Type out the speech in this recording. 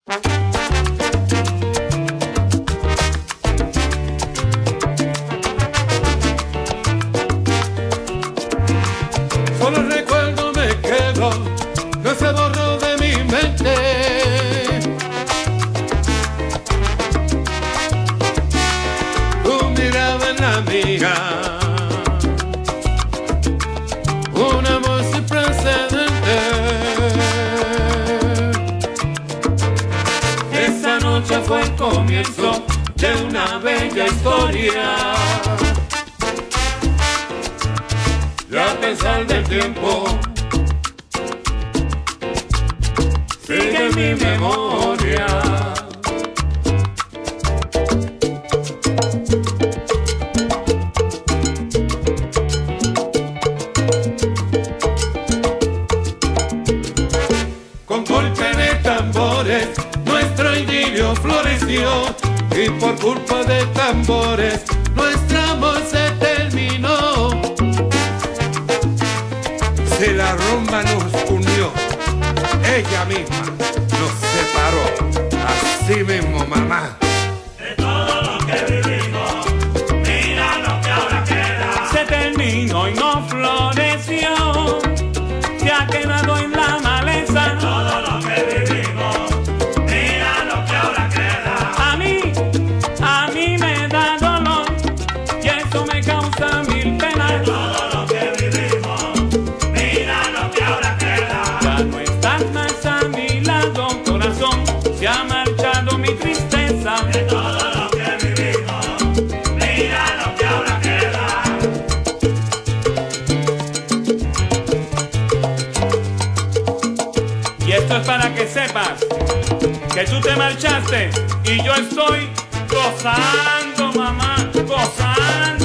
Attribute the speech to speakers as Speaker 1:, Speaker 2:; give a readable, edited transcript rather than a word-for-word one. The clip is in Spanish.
Speaker 1: Solo el recuerdo me quedó, no se borró de mi mente. Tu mirada en la mía, un amor sin precedente. Esa noche fue el comienzo de una bella historia. Y a pesar del tiempo, sigue en mi memoria. Con golpe de tambores, nuestro idilio floreció. Y por culpa de tambores, nuestro amor se terminó. Si la rumba nos unió, ella misma nos separó. Así mismo, mamá.
Speaker 2: De todo lo que vivimos, mira lo que ahora queda.
Speaker 3: Se terminó y no floreció, se ha quedado en la maleza.
Speaker 2: De todo lo que vivimos, mira lo que ahora queda.
Speaker 3: A mí me da dolor y eso me causa mil penas.
Speaker 2: De todo lo que vivimos, mira lo que ahora queda.
Speaker 3: Ya no estás más a mi lado, corazón, se ha marchado mi tristeza.
Speaker 2: De todo lo que vivimos, mira lo que ahora queda.
Speaker 3: Y esto es para que sepas que tú te marchaste y yo estoy gozando, mamá, gozando.